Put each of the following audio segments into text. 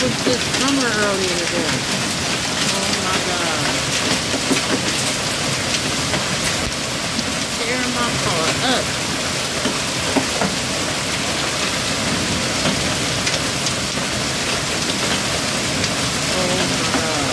was this summer earlier today. Oh my God. Tearing my car up. Oh my God.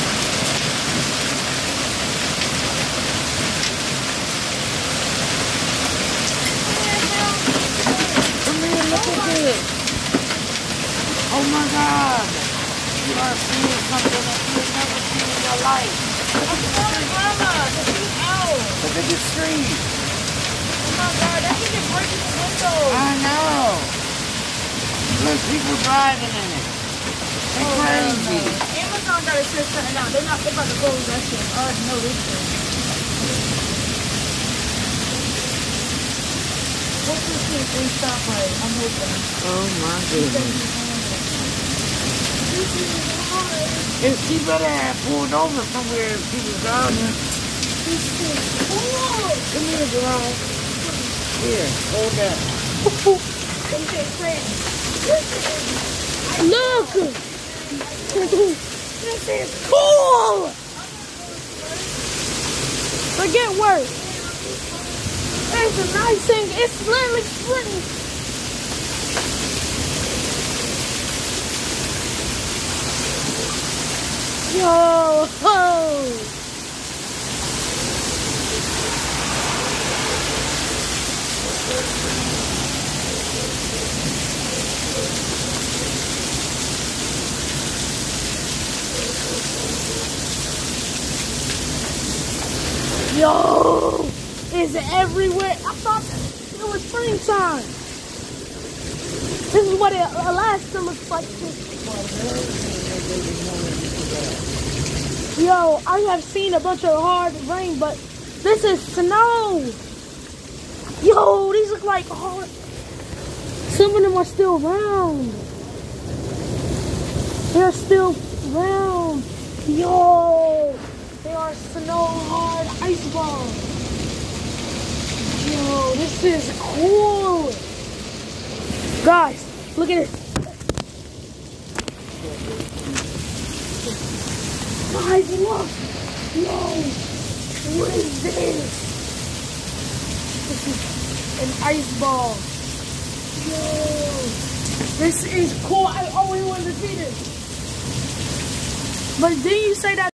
Come here, look at this. Oh my God. You are seeing something that you've never seen in your life. Grandma, the street out. Look at the street. Oh my God, that thing is breaking the window. I know. Look, people driving in it. They crazy. Amazon gotta shut something out. They're about to close that shit. I already know this thing. What's this thing? They stop right. I'm hoping. Oh my goodness. And she better have pulled over somewhere if she was driving. Come here, girl. Here, hold that. Look! This is cool! Forget work. It's a nice thing. It's literally splitting. Yo! Ho! Yo! It's everywhere. I thought it was springtime. This is what Alaska looks like. Yo, I have seen a bunch of hard rain, but this is snow. Yo, these look like hard. Some of them are still round. They're still round. Yo, they are snow hard ice balls. Yo, this is cool. Guys, look at this. Guys, look! Yo! What is this? This is an ice ball. Yo! This is cool. I always wanted to see this. But didn't you say that?